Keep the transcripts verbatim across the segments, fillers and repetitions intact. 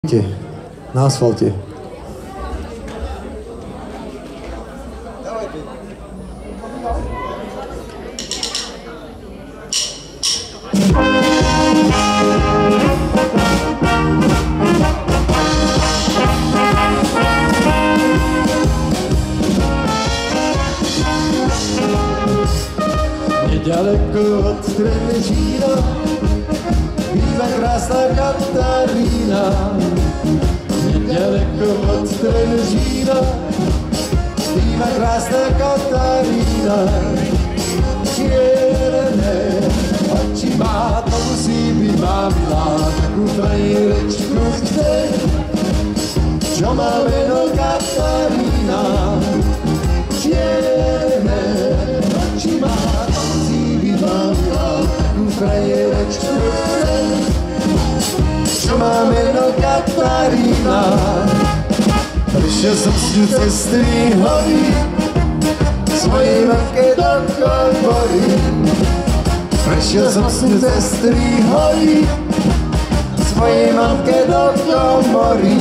Na asfalte. Nedaleko od Trenčína býva krásna Katarína. Nedaleko od Trenčína býva krásna Katarína. Čierne oči má, to musí byť má milá, takú frajerečku chce, čo má meno Katarína. Čierne oči má, to musí byť má milá, takú frajerečku chce, čo má meno Katarína. Prišiel som s ňu cez tri hory, svojej matke do komory. Prešiel som s ňu cez tri hory, svojej matke do komory.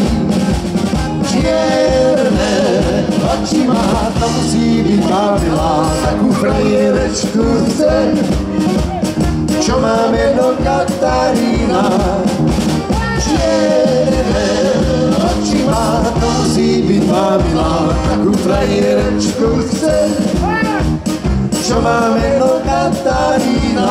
Čierne oči má, to musí byť má milá, takú frajerečku chce, čo má meno Katarína. Čierne oči má, to musí byť má milá, takú frajerečku chce, čo má meno Katarína.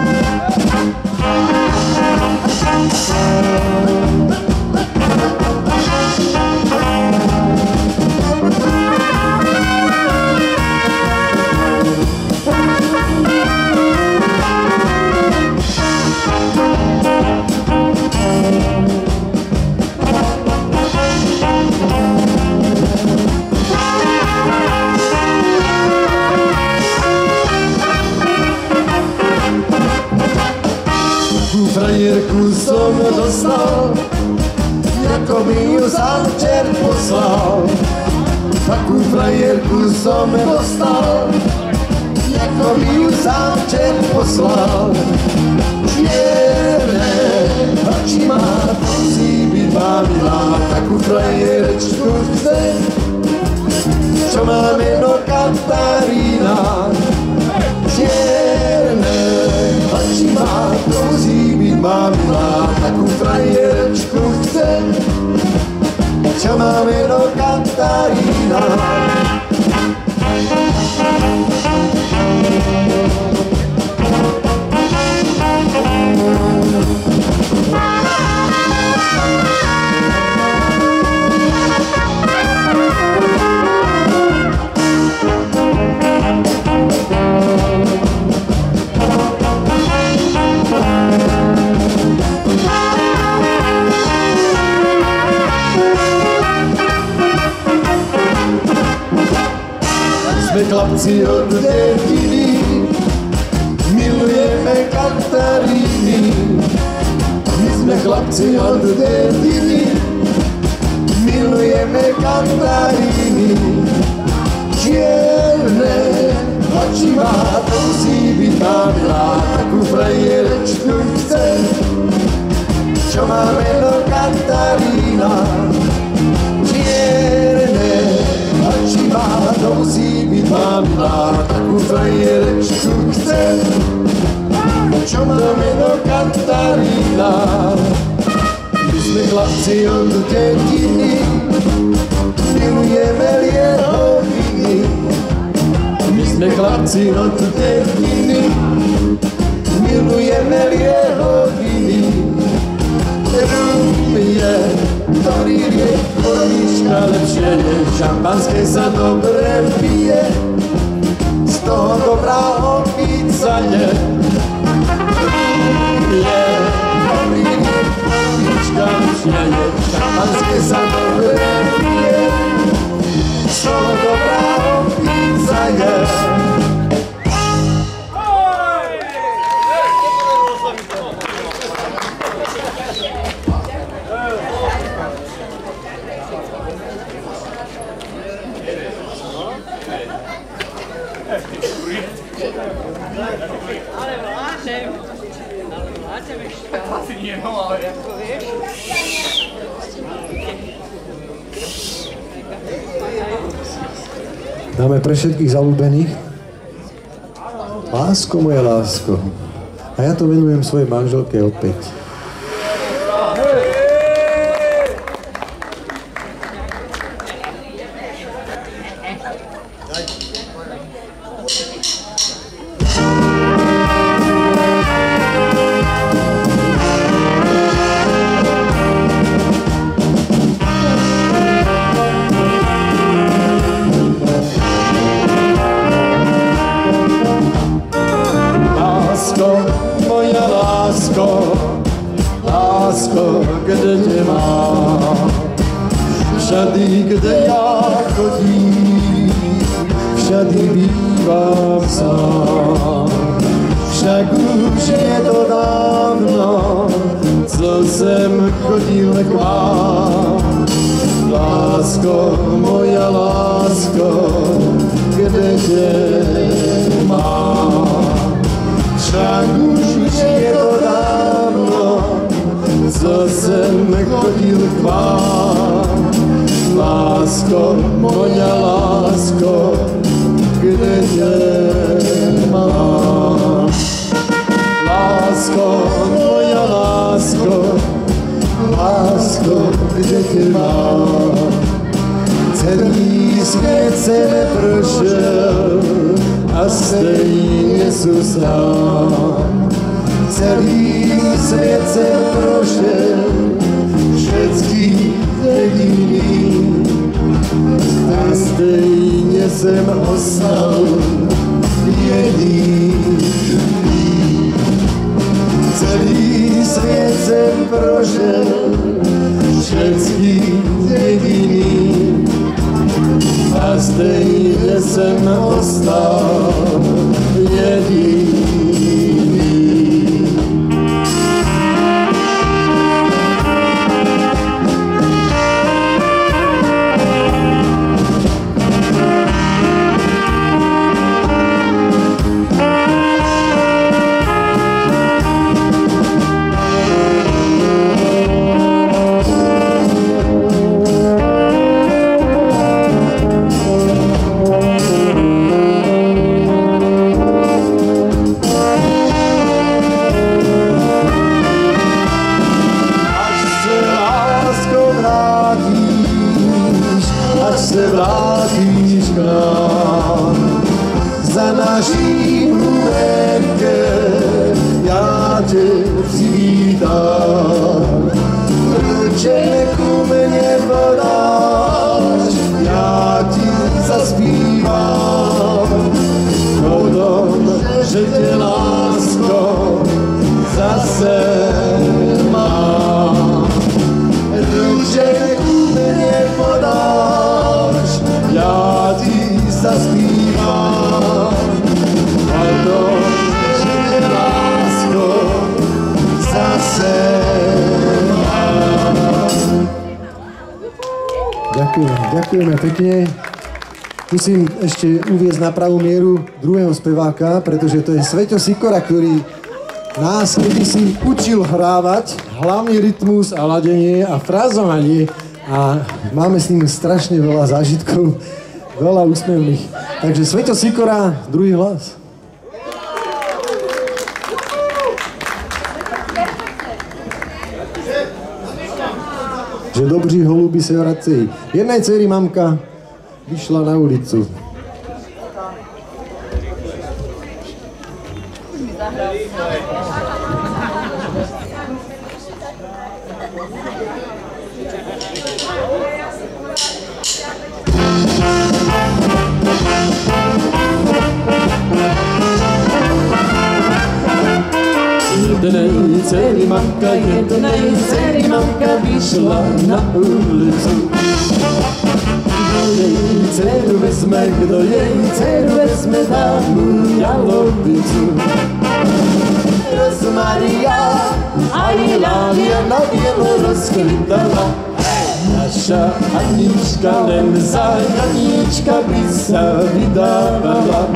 Frajerku som dostal, ako by ju sám čert poslal. Takú frajerku som dostal, ako by ju sám čert poslal. Čierne oči má, to musí byť má milá, takú frajerečku chce, čo má meno Katarína. Čierne oči má, to musí byť má milá, takú frajerečku chce, čo má meno Katarína. Sme chlapci od dediny, milujeme Kataríny. My sme chlapci od dediny, milujeme Kataríny. Čierne oči má, to musí byť má milá, takú frajerečku chce, čo má meno Katarína. Čierne oči má, to musí byť má milá, takú frajerečku chce, čo má meno Katarína. My sme chlapci od dediny, milujeme liehoviny. My sme chlapci od dediny, milujeme liehoviny. Rum je, ktorý je konička lepšie je, šampanské sa dobre pije, z toho dobrá opica je. Rum je, ktorý je konička lepšie je, šampanské sa dobre pije, z toho dobrá opica je. Ale vláčem. Ale vláčem ešte. Asi nie, no ale ako vieš. Dáme pre všetkých zalúbených. Lásko, moja lásko. A ja to venujem svojej manželke opäť. Kde tě mám, všady, kde já chodím, všady bývám sám. Však už je to dávno, co jsem chodil k vám. Lásko, moja lásko, kde tě mám. Však už je to dávno, co jsem chodil k vám. Lásko, moja lásko, kde tě mám. Lásko, moja lásko, lásko, kde tě mám. Celý svět se neprošel a stejně zůstal. Celý svět jsem prošel, všetký jediný, a stejně jsem ostal jediný. Celý svět jsem prošel, všetký jediný, a stejně jsem ostal jediný. Se vrátíš k nám, za naší mluvenke já tě přivítám. Ruče ku mně podáš, já ti zaspívám o tom, že tě lásko zase mám. Ruče ku mně podáš, já ti zaspívám o tom, že tě lásko zase mám. Ďakujeme, ďakujeme pekne. Musím ešte uviesť na pravú mieru druhého speváka, pretože to je Sveťo Sikora, ktorý nás kedysi učil hrávať, hlavne rytmus a ladenie a frázovanie. A máme s ním strašne veľa zážitkov, veľa úsmevných. Takže Sveťo Sikora, druhý hlas. Že dobří holuby se vracejí. Jednej dcery mamka vyšla na ulicu. Jednej dcery mamka, jednej dcery mamka vyšla na ulicu. Kdo jej dceru vezme, kdo jej dceru vezme, dá mu jalovicu. Rozmaria a Ilália na bielo rozkvitala. Naša Anička len za Janíčka by sa vydávala.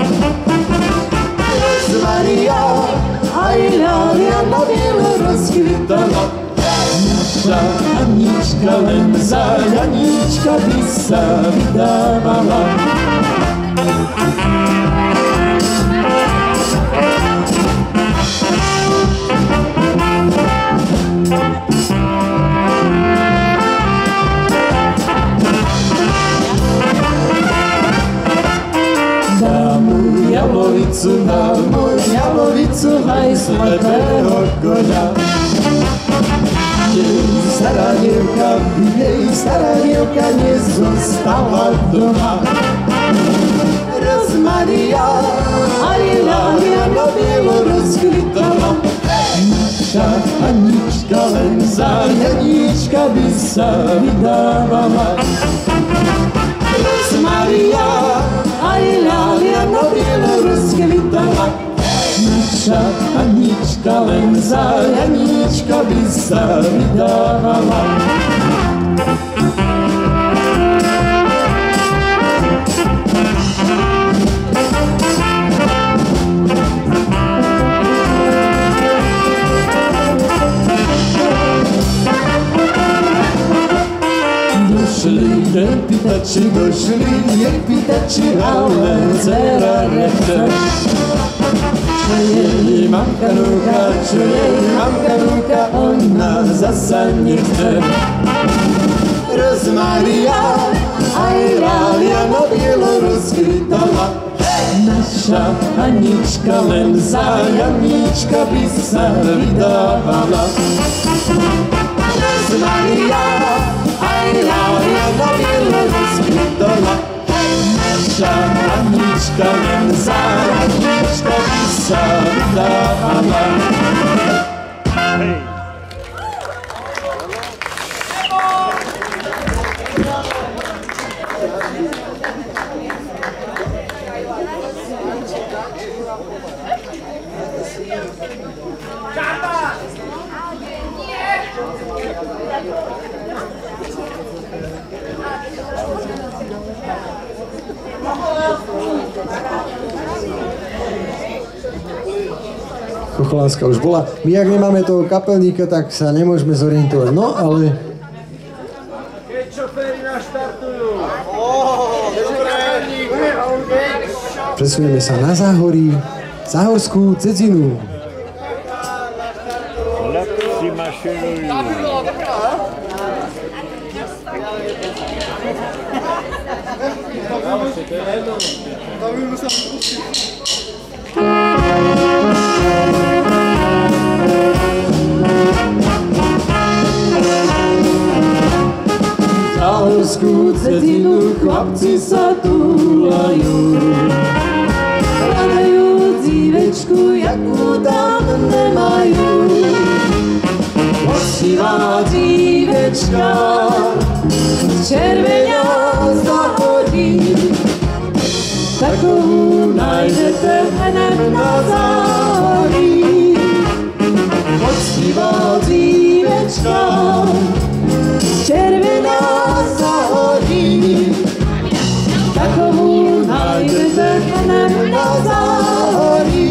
Rozmaria a Ilália na bielo rozkvitala. Naša Anička len za Janíčka by sa vydávala. Jablovicu na môj jablovicu aj slepého koňa. Jej stará dievka, jej stará dievka nezostala doma. Rozmaria aj lália na bielo rozkvitala. Naša Anička len za Janíčka by sa vydávala. Rozmaria aj lália na bielo rozkvitala. Naša Anička len za Janíčka by sa vydávala. Došli, nepýtači, došli, nepýtači, ale dcera nechce. Čo jej mamka núka, čo jej mamka núka, ona zasa nechce. Rozmaria aj lália na bielo rozkvitala. Naša Anička len za Janíčka by sa vydávala. Rozmaria aj lália na bielo rozkvitala. Naša Anička len za Janíčka by sa vydávala. Chocholánska už bola. My, ak nemáme toho kapelníka, tak sa nemôžeme zorientovať. No, ale... Keď šoféri naštartujú. Presunieme sa na Záhorí, Záhorskú Cedzinu. Lepší mašinujú. Záhorskú Cedzinu chlapci sa túlajú. Hľadajú dzívečku, jakú tam nemajú. Posivá dzívečka červeňa zahodí. Takovú nájdete hned na Záhorí. Posivá dzívečka červená zahodí. Takovú nájdete hned na Záhorí.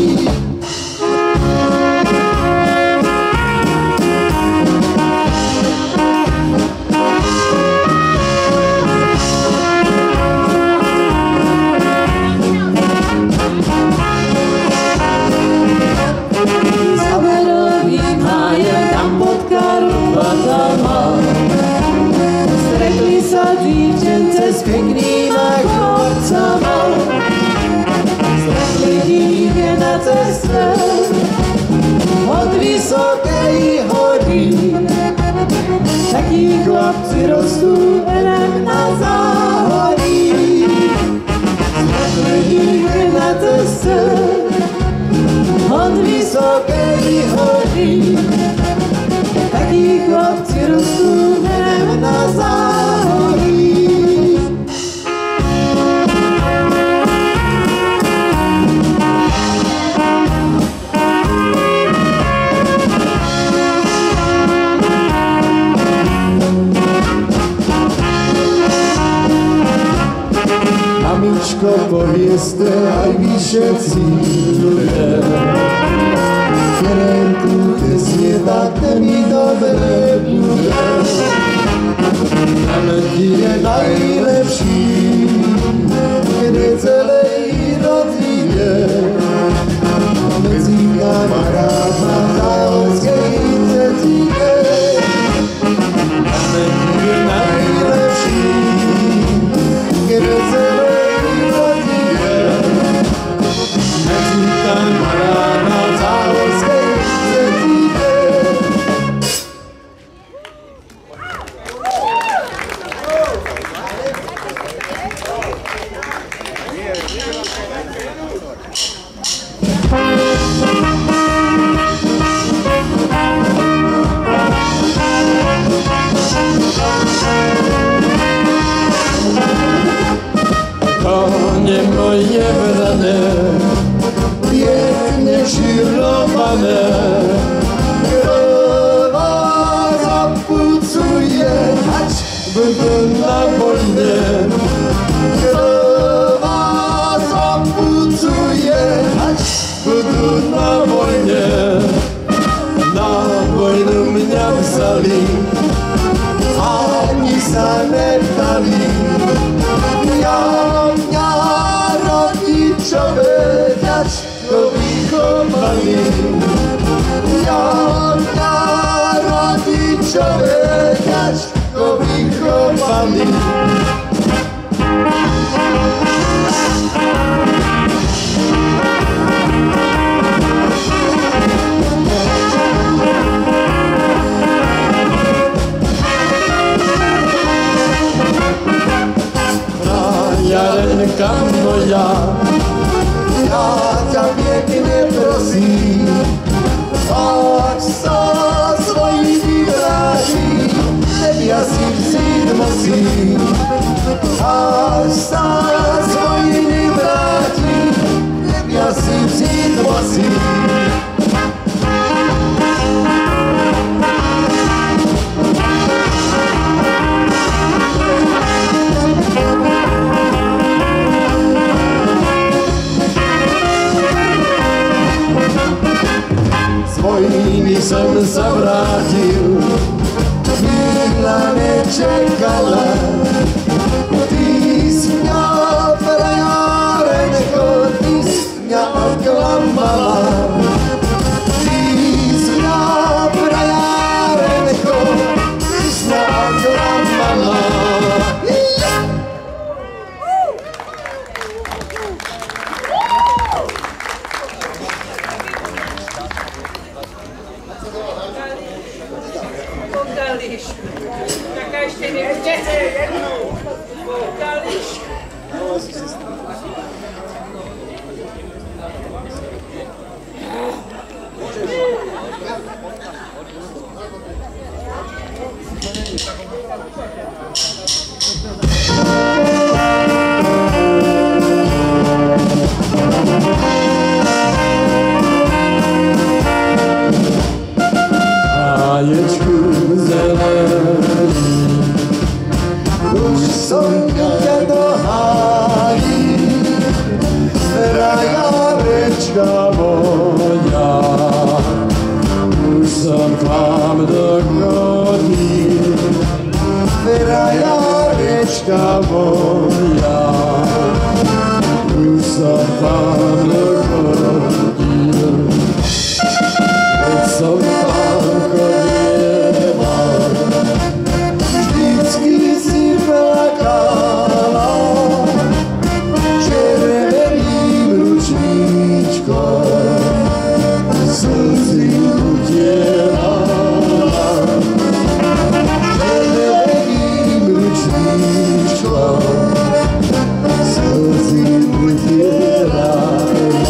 Zaberový máje tam pod Karpatama. Stretli sa dívčence s peknýma chlapcama. Stretli ich na ceste od vysokej hory. Takí chlapci rostú len na Záhorí. Stretli ich na ceste od vysokej hory. Takí chlapci rostú len na Záhorí. Mamičko, povieste aj vy všetci ľudia, Kerenku, keď sniedate mi dobre bude. Kalenky je najlepší, keď jemrané, pěkně žirované. Kdo vás zapucuje, ať budu na vojně. Kdo vás zapucuje, ať budu na vojně. Na vojnu mě vzali, ani se neptali. Já mě rodičové ťažko vychovali. Já mě rodičové ťažko vychovali. Jarenka moja, já ťa pěkně prosím, ať sa svojí vyvráží, nebia si vzít musím. Až sa svojí vyvrátí, nebia si vzít musím. Vojny jsem se vrátil, chvíla nečekala. Ty jsi mě frajárenko, ty jsi mě oklamala. Ty jsi mě frajárenko, ty jsi mě oklamala. Pokališ, taká ještě nevíte, pokališ. Háječku zelený, už som ťa dohájí, frajarečka moja, už som k vám dochodil, frajarečka moja, už som k vám dochodil, keď som tam chodieval, vždycky si plakala, červeným ručníčkom slzy utierala. Červeným ručníčkom slzy utierala.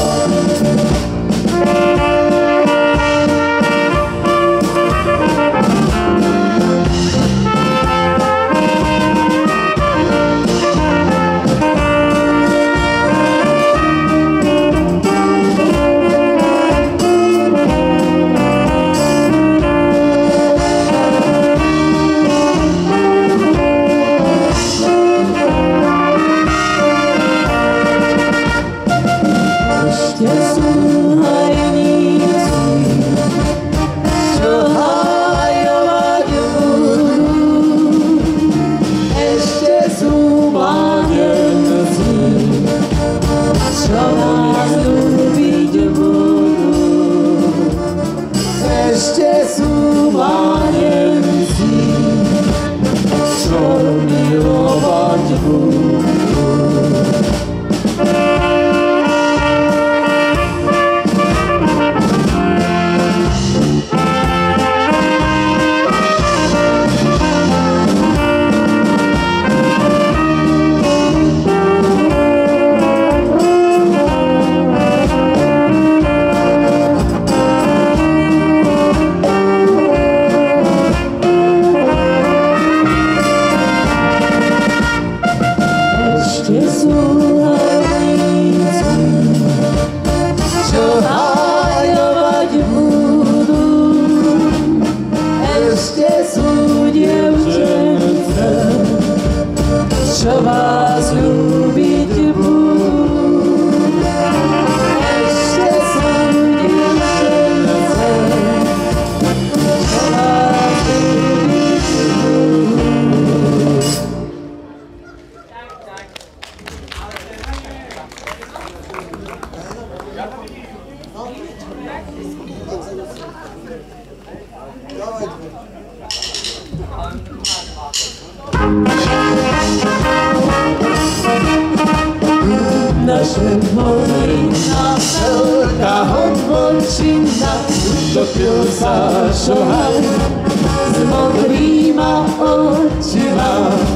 Naše Morina, veľká hodvočina, utopil sa šohaj s modrýma očima.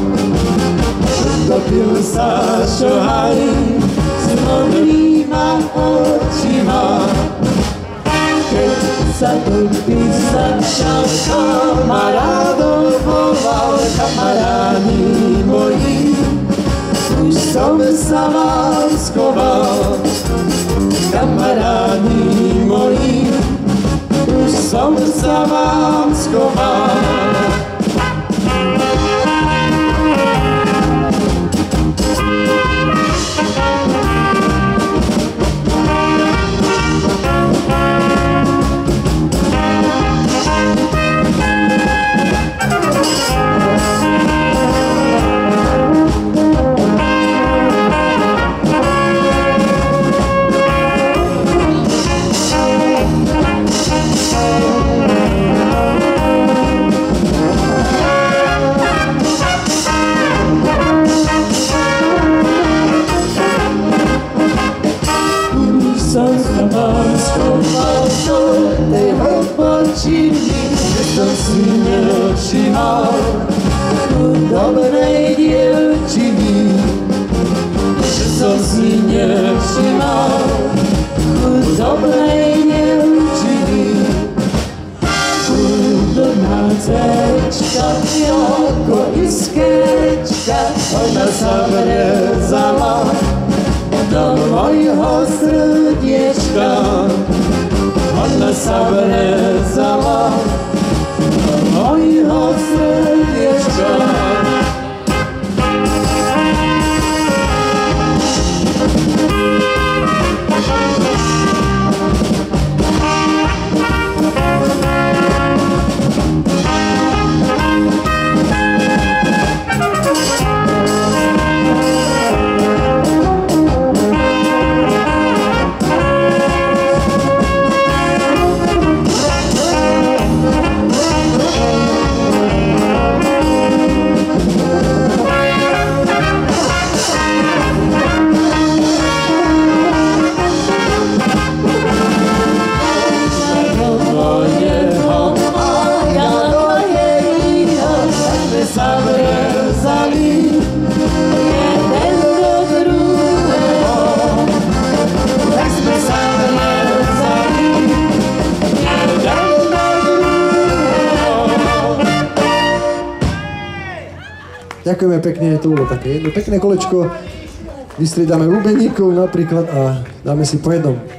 Utopil sa šohaj s modrýma očima. Keď sa topí začal, kamarádov volal, kamarádi moji. Už som sa vám schoval, kamarádi moji, už som sa vám schoval. Dobrej dievčiny, že som si nevšimal, dobrej dievčiny. Chudobná cečka, ako iskečka, ona sa vrezala do mojho srdiečka. Ona sa vrezala do mojho srdiečka. Ďakujeme pekne, to bolo také jedno pekné kolečko. Vystriedame úbeníkov napríklad a dáme si po jednom.